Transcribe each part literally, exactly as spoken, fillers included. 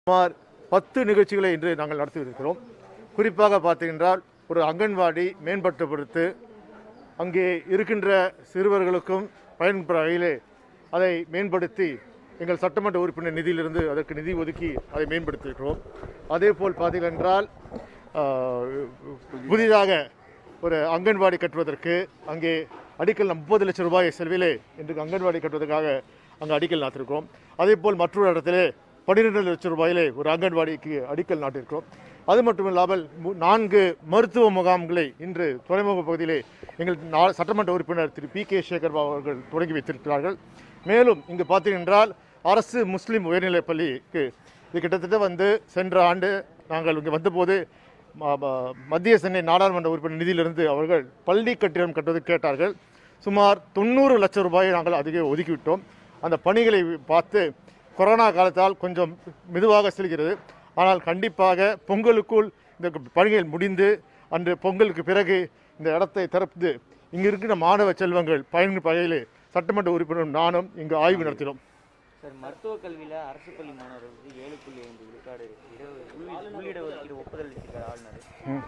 சுமார் பத்து நிகழ்ச்சிகளை இன்று நாங்கள் நடத்தியிருக்கிறோம். குறிப்பாக பார்த்தீங்கன்றால் ஒரு அங்கன்வாடி மேம்படுத்தப்படுத்து அங்கே இருக்கின்ற சிறுவர்களுக்கும் பயன்பெற வகையிலே அதை மேம்படுத்தி எங்கள் சட்டமன்ற உறுப்பினர் நிதியிலிருந்து அதற்கு நிதி ஒதுக்கி அதை மேம்படுத்தியிருக்கிறோம். அதே போல் பார்த்தீங்கன்றால் புதிதாக ஒரு அங்கன்வாடி கட்டுவதற்கு அங்கே அடிக்கல் முப்பது லட்சம் ரூபாய் செலவிலே இன்றைக்கு அங்கன்வாடி கட்டுவதற்காக அங்கே அடிக்கல் நாட்டிருக்கிறோம். அதே போல் மற்றொரு இடத்திலே பன்னிரெண்டு லட்சம் ரூபாயிலே ஒரு அங்கன்வாடிக்கு அடிக்கல் நாட்டிருக்கிறோம். அது மட்டுமில்லாமல் நான்கு மருத்துவ முகாம்களை இன்று துறைமுக பகுதியிலே எங்கள் சட்டமன்ற உறுப்பினர் திரு பி கே சேகர் அவர்கள் தொடங்கி வைத்திருக்கிறார்கள். மேலும் இங்கு பார்த்தீங்கன்றால் அரசு முஸ்லீம் உயர்நிலைப் பள்ளிக்கு இது கிட்டத்தட்ட வந்து சென்ற ஆண்டு நாங்கள் இங்கே வந்தபோது மத்திய சென்னை நாடாளுமன்ற உறுப்பினர் நிதியிலிருந்து அவர்கள் பள்ளி கட்டிடம் கட்டுவது கேட்டார்கள். சுமார் தொண்ணூறு லட்சம் ரூபாயை நாங்கள் அதிக ஒதுக்கிவிட்டோம். அந்த பணிகளை பார்த்து கொரோனா காலத்தால் கொஞ்சம் மெதுவாக செல்கிறது. ஆனால் கண்டிப்பாக பொங்கலுக்குள் இந்த பணிகள் முடிந்து அன்று பொங்கலுக்கு பிறகு இந்த இடத்தை திறந்து இங்கு இருக்கிற மாணவ செல்வங்கள் பயன் வகையில் சட்டமன்ற உறுப்பினர் நானும் இங்கு ஆய்வு நடத்தினோம். சார், மருத்துவ கல்வியில் அரசு பள்ளி மாணவர்களுக்கு ஏழு புள்ளி ஐந்து விழுக்காடு உள்ளிட ஒதுக்கீடு ஒப்புதல் அளித்திருக்கார் ஆளுநர்.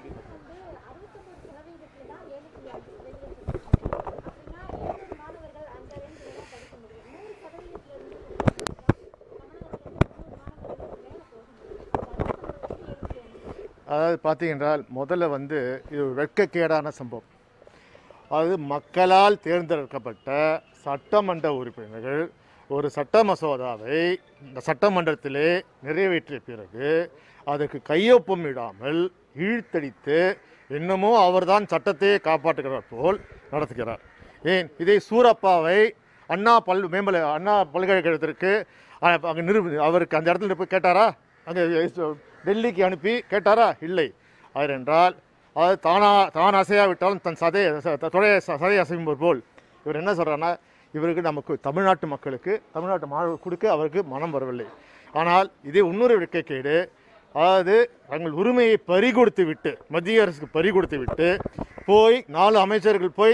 அதாவது பார்த்தீங்கன்றால் முதல்ல வந்து இது வெட்கக்கேடான சம்பவம். அதாவது மக்களால் தேர்ந்தெடுக்கப்பட்ட சட்டமன்ற உறுப்பினர்கள் ஒரு சட்ட மசோதாவை இந்த சட்டமன்றத்திலே நிறைவேற்றிய பிறகு அதற்கு கையொப்பம் இடாமல் இழுத்தடித்து என்னமோ அவர்தான் சட்டத்தையே காப்பாற்றுகிறார் போல் நடத்துகிறார். ஏன் இதை சூரப்பாவை அண்ணா பல் மேம்பல அண்ணா பல்கலைக்கழகத்திற்கு அங்கே நிறு அவருக்கு அந்த இடத்துல போய் கேட்டாரா? அங்கே டெல்லிக்கு அனுப்பி கேட்டாரா? இல்லை. அது என்றால் அது தானா தான் அசையாவிட்டாலும் தன் சதை தொடைய சதை அசையும் போல் இவர் என்ன சொல்கிறாருன்னா, இவருக்கு நமக்கு தமிழ்நாட்டு மக்களுக்கு தமிழ்நாட்டு மாணவர்கள் கொடுக்க அவருக்கு மனம் வரவில்லை. ஆனால் இதே இன்னொரு வெட்கக்கேடு. அதாவது தங்கள் உரிமையை பறிகொடுத்து விட்டு மத்திய அரசுக்கு பறிகொடுத்து விட்டு போய் நாலு அமைச்சர்கள் போய்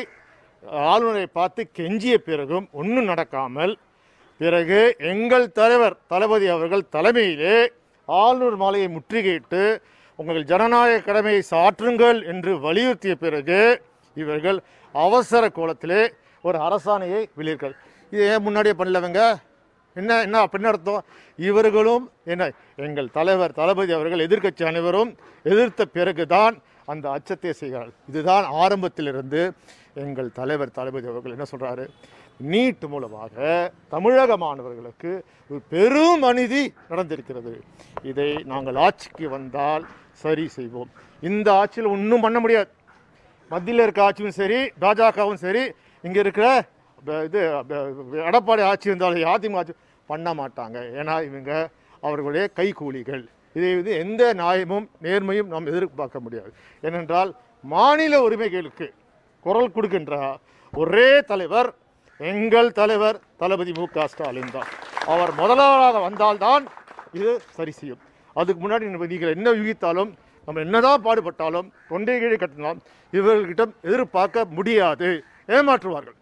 ஆளுநரை பார்த்து கெஞ்சிய பிறகும் ஒன்றும் நடக்காமல் பிறகு எங்கள் தலைவர் தளபதி அவர்கள் தலைமையிலே ஆளுநர் மாலையை முற்றுகையிட்டு உங்கள் ஜனநாயக கடமையை சாற்றுங்கள் என்று வலியுறுத்திய பிறகு இவர்கள் அவசர கோலத்திலே ஒரு அரசாணையை வெளியிட்டார்கள். இது ஏன் முன்னாடியே பண்ணலவங்க? என்ன என்ன அப்படின்னு அர்த்தம்? இவர்களும் என்ன எங்கள் தலைவர் தளபதி அவர்கள் எதிர்க்கட்சி அனைவரும் எதிர்த்த பிறகுதான் அந்த அச்சத்தை செய்கிறார்கள். இதுதான் ஆரம்பத்திலிருந்து எங்கள் தலைவர் தளபதி அவர்கள் என்ன சொல்கிறாரு, நீட் மூலமாக தமிழக மாணவர்களுக்கு ஒரு பெரும் அநீதி நடந்திருக்கிறது. இதை நாங்கள் ஆட்சிக்கு வந்தால் சரி செய்வோம். இந்த ஆட்சியில் ஒன்றும் பண்ண முடியாது. மத்தியில் இருக்க ஆட்சியும் சரி பாஜகவும் சரி இங்கே இருக்கிற இது எடப்பாடி ஆட்சி இருந்தாலும் அதிமுக ஆட்சி பண்ண மாட்டாங்க. ஏன்னா இவங்க அவர்களுடைய கைக்கூலிகள். இதை வந்து எந்த நியாயமும் நேர்மையும் நாம் எதிர்பார்க்க முடியாது. ஏனென்றால் மாநில உரிமைகளுக்கு குரல் கொடுக்கின்ற ஒரே தலைவர் எங்கள் தலைவர் தளபதி மு க ஸ்டாலின் தான். அவர் முதல்வராக வந்தால்தான் இது சரி செய்யும். அதுக்கு முன்னாடி நீங்கள் என்ன யூகித்தாலும் நம்ம என்னதான் பாடுபட்டாலும் தொண்டை கீழே கட்டினாலும் இவர்களிடம் எதிர்பார்க்க முடியாது, ஏமாற்றுவார்கள்.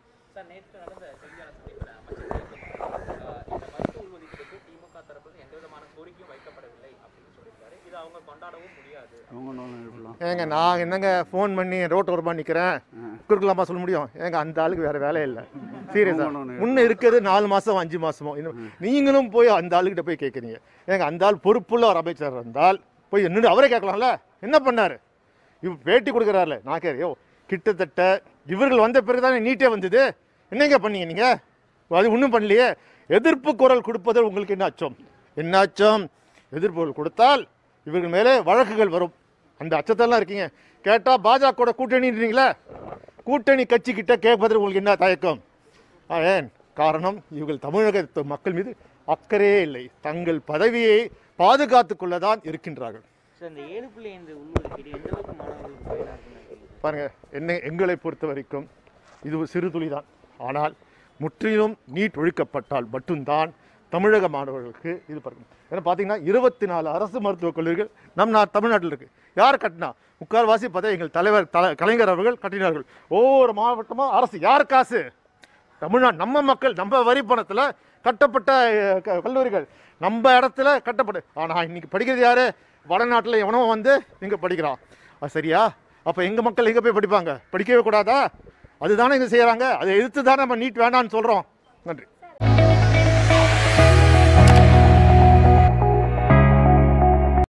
ஏங்க நான் என்னங்க ஃபோன் பண்ணி ரோட் ஓரமாக நிற்கிறேன் கொடுக்கலாமா சொல்ல முடியும்? ஏங்க அந்த ஆளுக்கு வேற வேலை இல்லை. சீரியஸா முன்ன இருக்கிறது நாலு மாசம் அஞ்சு மாசமோ இன்னும் நீங்களும் போய் அந்த ஆளுக்கிட்ட போய் கேட்குறீங்க. ஏங்க அந்த ஆள் பொறுப்புள்ள ஒரு அமைச்சர் இருந்தால் போய் என்னன்னு அவரே கேட்கலாம்ல. என்ன பண்ணாரு? இவ் பேட்டி கொடுக்குறாருல. நான் கேட்க கிட்டத்தட்ட இவர்கள் வந்த பிறகு தானே நீட்டே வந்தது. என்னங்க பண்ணீங்க நீங்க? அது ஒன்றும் பண்ணலையே. எதிர்ப்பு குரல் கொடுப்பதில் உங்களுக்கு என்ன அச்சம்? என்ன அச்சம்? எதிர்ப்பு குரல் கொடுத்தால் இவர்கள் மேலே வழக்குகள் வரும். அந்த அச்சத்தெல்லாம் இருக்கீங்க. கேட்டால் பாஜக கூட்டணின்றீங்களா? கூட்டணி கட்சி கிட்ட கேட்பதில் உங்களுக்கு என்ன தயக்கம்? ஏன் காரணம்? இவர்கள் தமிழக மக்கள் மீது அக்கறையே இல்லை. தங்கள் பதவியை பாதுகாத்துக் கொள்ளதான் இருக்கின்றார்கள். பாருங்க, என்ன எங்களை பொறுத்த வரைக்கும் இது சிறு துளிதான். ஆனால் முற்றிலும் நீட் ஒழிக்கப்பட்டால் மட்டும்தான் தமிழக மாணவர்களுக்கு இது பார்க்கணும். ஏன்னா பார்த்தீங்கன்னா இருபத்தி நாலு அரசு மருத்துவக் கல்லூரிகள் நம் நான் தமிழ்நாட்டில் இருக்குது. யார் கட்டினா? முக்கால்வாசி பார்த்தா எங்கள் தலைவர் தலை கலைஞர் அவர்கள் கட்டினார்கள். ஒவ்வொரு மாவட்டமாக அரசு. யார் காசு? தமிழ்நாடு நம்ம மக்கள் நம்ம வரி பணத்தில் கட்டப்பட்ட அஹ், க- கல்லூரிகள் நம்ம இடத்துல கட்டப்படு. ஆனால் இன்னைக்கு படிக்கிறது யாரு? வடநாட்டில் எவனோ வந்து இங்கே படிக்கிறான். அது சரியா? அப்போ எங்கள் மக்கள் எங்கே போய் படிப்பாங்க? படிக்கவே கூடாதா? அதுதானே இங்கே செய்கிறாங்க. அதை எதிர்த்து தானே நம்ம நீட் வேண்டான்னு சொல்கிறோம். நன்றி.